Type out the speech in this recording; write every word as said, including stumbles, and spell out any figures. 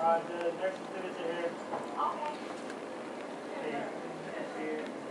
Uh, the next exhibit's ahead. Okay. Hey, here.